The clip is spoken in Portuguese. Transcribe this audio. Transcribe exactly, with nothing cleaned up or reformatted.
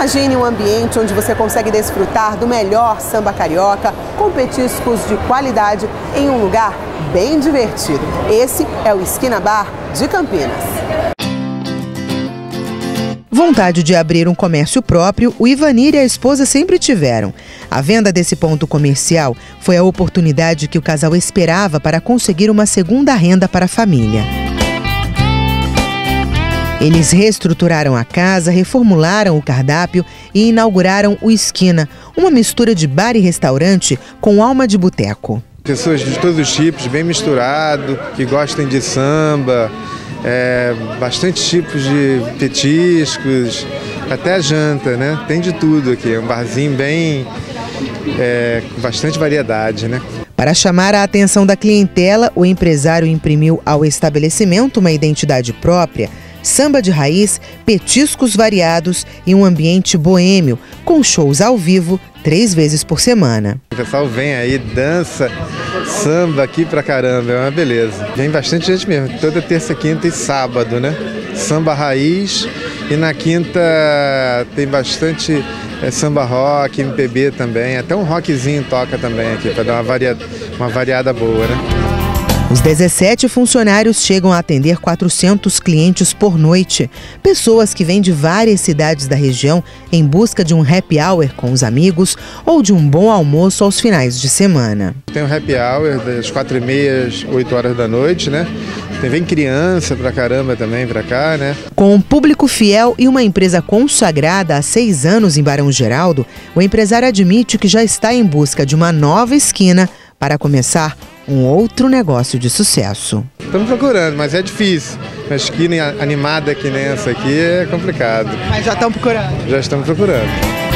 Imagine um ambiente onde você consegue desfrutar do melhor samba carioca com petiscos de qualidade em um lugar bem divertido. Esse é o Esquina Bar de Campinas. Vontade de abrir um comércio próprio, o Ivanir e a esposa sempre tiveram. A venda desse ponto comercial foi a oportunidade que o casal esperava para conseguir uma segunda renda para a família. Eles reestruturaram a casa, reformularam o cardápio e inauguraram o Esquina, uma mistura de bar e restaurante com alma de boteco. Pessoas de todos os tipos, bem misturado, que gostem de samba, é, bastante tipos de petiscos, até janta, né? Tem de tudo aqui, é um barzinho bem, é, com bastante variedade, né? Para chamar a atenção da clientela, o empresário imprimiu ao estabelecimento uma identidade própria, samba de raiz, petiscos variados e um ambiente boêmio, com shows ao vivo três vezes por semana. O pessoal vem aí, dança, samba aqui pra caramba, é uma beleza. Vem bastante gente mesmo, toda terça, quinta e sábado, né? Samba raiz e na quinta tem bastante é, samba rock, M P B também, até um rockzinho toca também aqui, para dar uma variada, uma variada boa, né? Os dezessete funcionários chegam a atender quatrocentos clientes por noite. Pessoas que vêm de várias cidades da região em busca de um happy hour com os amigos ou de um bom almoço aos finais de semana. Tem um happy hour das quatro e meia às oito horas da noite, né? Tem, vem criança pra caramba também pra cá, né? Com um público fiel e uma empresa consagrada há seis anos em Barão Geraldo, o empresário admite que já está em busca de uma nova esquina para começar um outro negócio de sucesso. Estamos procurando, mas é difícil. Uma esquina animada que nem essa aqui é complicado. Mas já estão procurando? Já estamos procurando.